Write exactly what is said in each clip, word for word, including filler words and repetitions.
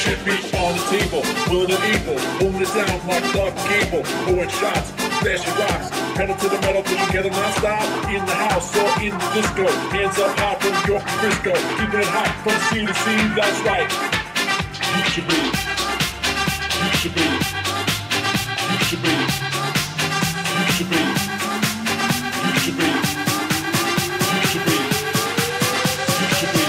should be on the table, willing and evil, moving it down like Clark Gable, throwing shots, flashing rocks, pedal to the metal, put together non-stop, in the house or in the disco, hands up high from New York to Frisco, keeping it hot from sea to sea, that's right. You should be, you should be, you should be, you should be, you should be, you should be, you should be.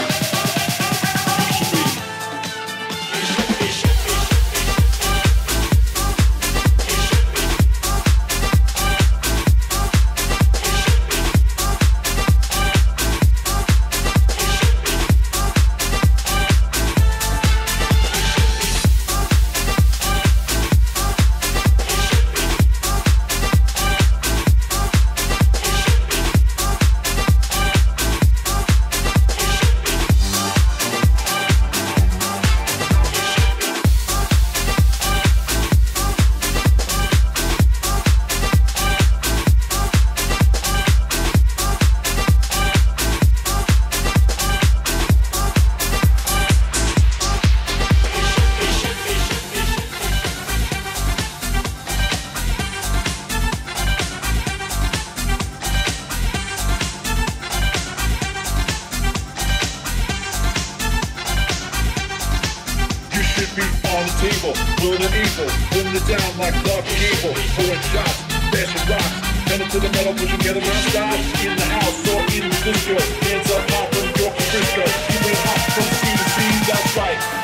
Table, willing and evil, moving it down like Clark Gable, throwing shots, flashing rocks, pedal to the metal, put together non-stop, in the house or in the disco, hands up high from New York to Frisco, keeping it hot from sea to sea, that's right.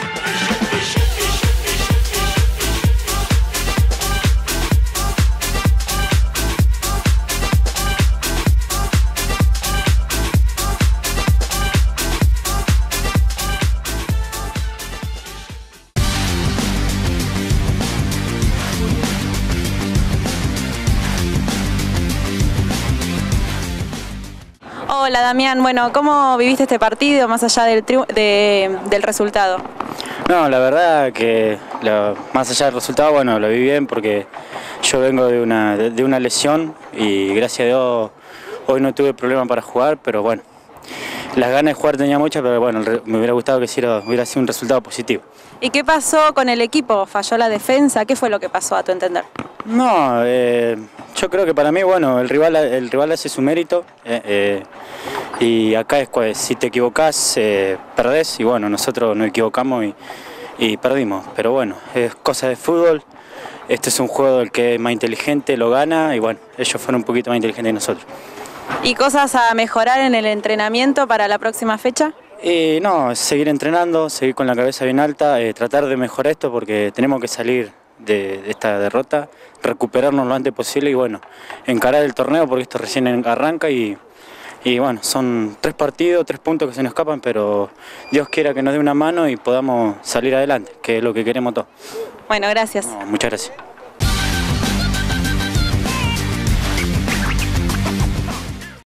Hola Damián, bueno, ¿cómo viviste este partido más allá del, de, del resultado? No, la verdad que lo, más allá del resultado, bueno, lo vi bien porque yo vengo de una, de, de una lesión y gracias a Dios hoy no tuve problema para jugar, pero bueno, las ganas de jugar tenía muchas, pero bueno, me hubiera gustado que hubiera, hubiera sido un resultado positivo. ¿Y qué pasó con el equipo? ¿Falló la defensa? ¿Qué fue lo que pasó a tu entender? No, eh, yo creo que para mí, bueno, el rival, el rival hace su mérito eh, eh, y acá es pues, si te equivocás, eh, perdés y bueno, nosotros nos equivocamos y, y perdimos. Pero bueno, es cosa de fútbol, este es un juego del que es más inteligente, lo gana y bueno, ellos fueron un poquito más inteligentes que nosotros. ¿Y cosas a mejorar en el entrenamiento para la próxima fecha? Eh, no, seguir entrenando, seguir con la cabeza bien alta, eh, tratar de mejorar esto porque tenemos que salir de, de esta derrota, recuperarnos lo antes posible y bueno, encarar el torneo porque esto recién arranca y, y bueno, son tres partidos, tres puntos que se nos escapan, pero Dios quiera que nos dé una mano y podamos salir adelante, que es lo que queremos todos. Bueno, gracias. No, muchas gracias.